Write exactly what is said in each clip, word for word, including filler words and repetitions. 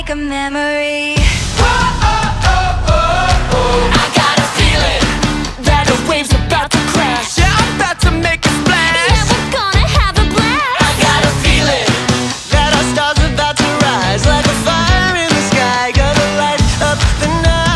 make a memory. Oh, oh, oh, oh, oh. I got a feeling that a wave's about to crash. Yeah, I'm about to make a splash. Yeah, we're gonna have a blast. I got a feeling that our stars are about to rise like a fire in the sky, gonna light up the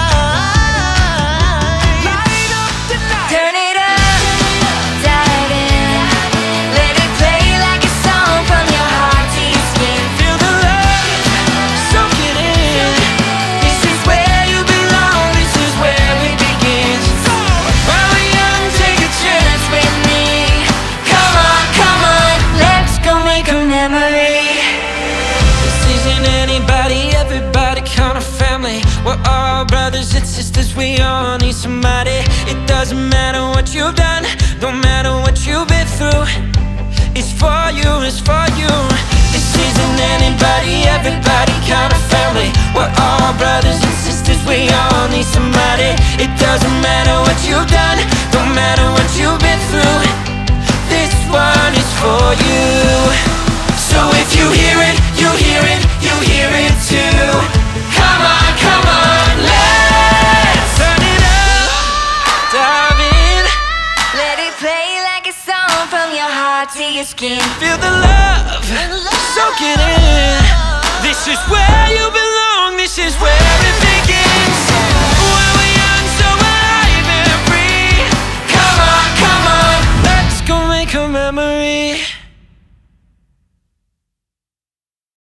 night. Light up the night. Turn it up, dive in. Let it play like a song from your heart to your skin. Feel the love, soak it in. This is where you belong, this is where we begin. So, while we're young, take a chance with me. Come on, come on, let's go make a memory. This isn't anybody, everybody kind of family. We're all brothers and sisters, we all need somebody. It doesn't matter what you've done, don't matter what you've been through. It's for you, it's for you. This isn't anybody, everybody kind of family. We're all brothers and sisters, we all need somebody. It doesn't matter what you've done, don't matter what you've been through. This one is for you. So if you hear it, you hear it, you hear it too. Come on, come on, let's turn it up, dive in. Let it play like a song from your heart to your skin. Feel the love, soak it in. This is where you belong, this is where it